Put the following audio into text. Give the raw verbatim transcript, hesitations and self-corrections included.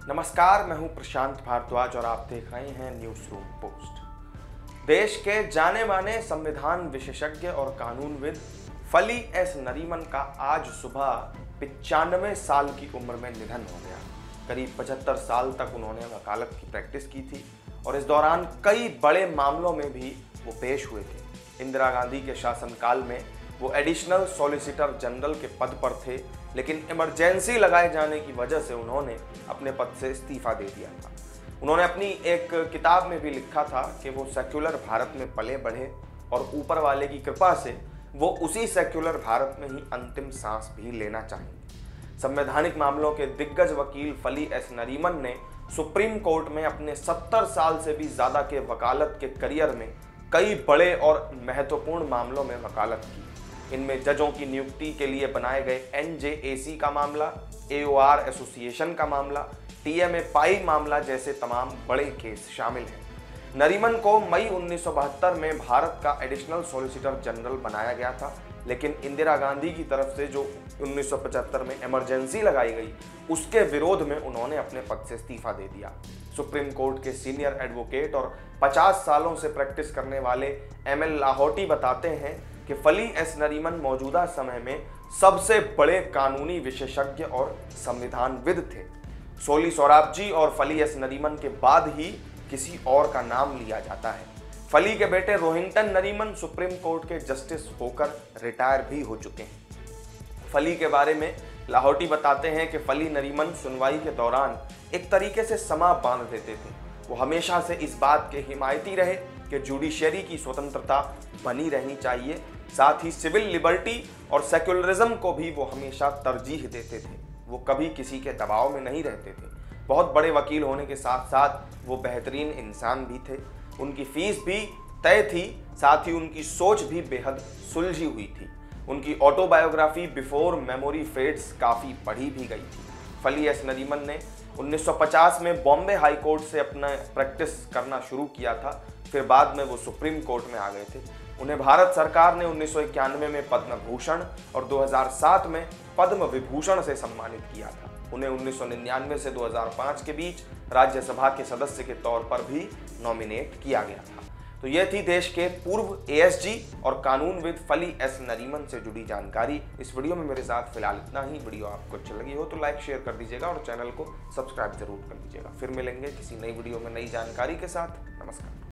नमस्कार, मैं हूं प्रशांत भारद्वाज और आप देख रहे हैं न्यूज रूम पोस्ट। देश के जाने माने संविधान विशेषज्ञ और कानूनविद फली एस नरीमन का आज सुबह पिचानवे साल की उम्र में निधन हो गया। करीब पचहत्तर साल तक उन्होंने वकालत की प्रैक्टिस की थी और इस दौरान कई बड़े मामलों में भी वो पेश हुए थे। इंदिरा गांधी के शासनकाल में वो एडिशनल सॉलिसिटर जनरल के पद पर थे, लेकिन इमरजेंसी लगाए जाने की वजह से उन्होंने अपने पद से इस्तीफा दे दिया था। उन्होंने अपनी एक किताब में भी लिखा था कि वो सेक्युलर भारत में पले बढ़े और ऊपर वाले की कृपा से वो उसी सेक्युलर भारत में ही अंतिम सांस भी लेना चाहेंगे। संवैधानिक मामलों के दिग्गज वकील फली एस नरीमन ने सुप्रीम कोर्ट में अपने सत्तर साल से भी ज्यादा के वकालत के करियर में कई बड़े और महत्वपूर्ण मामलों में वकालत की। इनमें जजों की नियुक्ति के लिए बनाए गए एन जे ए सी का मामला, ए ओ आर एसोसिएशन का मामला, टी एम ए पाई मामला जैसे तमाम बड़े केस शामिल हैं। नरीमन को मई उन्नीस सौ बहत्तर में भारत का एडिशनल सॉलिसिटर जनरल बनाया गया था, लेकिन इंदिरा गांधी की तरफ से जो उन्नीस सौ पचहत्तर में इमरजेंसी लगाई गई, उसके विरोध में उन्होंने अपने पद से इस्तीफा दे दिया। सुप्रीम कोर्ट के सीनियर एडवोकेट और पचास सालों से प्रैक्टिस करने वाले एम एल लाहौटी बताते हैं कि फली एस नरीमन मौजूदा समय में सबसे बड़े कानूनी विशेषज्ञ और संविधानविद थे। सोली सोराबजी और फली एस नरीमन के बाद ही किसी और का नाम लिया जाता है। फली के बेटे रोहिंटन नरीमन सुप्रीम कोर्ट के जस्टिस होकर रिटायर भी हो चुके हैं। फली के बारे में लाहौटी बताते हैं कि फली नरीमन सुनवाई के दौरान एक तरीके से समा बांध देते थे। वो हमेशा से इस बात के हिमायती रहे कि जुडिशरी की स्वतंत्रता बनी रहनी चाहिए, साथ ही सिविल लिबर्टी और सेक्युलरिज्म को भी वो हमेशा तरजीह देते थे। वो कभी किसी के दबाव में नहीं रहते थे। बहुत बड़े वकील होने के साथ साथ वो बेहतरीन इंसान भी थे। उनकी फीस भी तय थी, साथ ही उनकी सोच भी बेहद सुलझी हुई थी। उनकी ऑटोबायोग्राफी बिफोर मेमोरी फेड्स काफ़ी पढ़ी भी गई थी। फली एस नरीमन ने उन्नीस सौ पचास में बॉम्बे हाई कोर्ट से अपना प्रैक्टिस करना शुरू किया था, फिर बाद में वो सुप्रीम कोर्ट में आ गए थे। उन्हें भारत सरकार ने उन्नीस सौ इक्यानवे में पद्म भूषण और दो हज़ार सात में पद्म विभूषण से सम्मानित किया था। उन्हें उन्नीस सौ निन्यानवे से दो हज़ार पाँच के बीच राज्यसभा के सदस्य के तौर पर भी नॉमिनेट किया गया था। तो यह थी देश के पूर्व ए एस जी और कानूनविद फली एस नरीमन से जुड़ी जानकारी। इस वीडियो में मेरे साथ फिलहाल इतना ही। वीडियो आपको अच्छी लगी हो तो लाइक शेयर कर दीजिएगा और चैनल को सब्सक्राइब जरूर कर दीजिएगा। फिर मिलेंगे किसी नई वीडियो में नई जानकारी के साथ। नमस्कार।